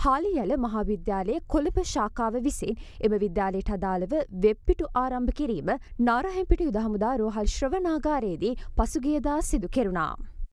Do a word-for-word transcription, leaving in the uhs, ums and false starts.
හාලියල මහාවිද්‍යාලයේ කොළඹ ශාඛාව විසින් එම විද්‍යාලයට අදාළව වෙබ් පිටු ආරම්භ කිරීම නාරහෙම්පිටිය යුද හමුදා රෝහල් ශ්‍රවණාගාරයේදී පසුගියදා සිදු කෙරුණා.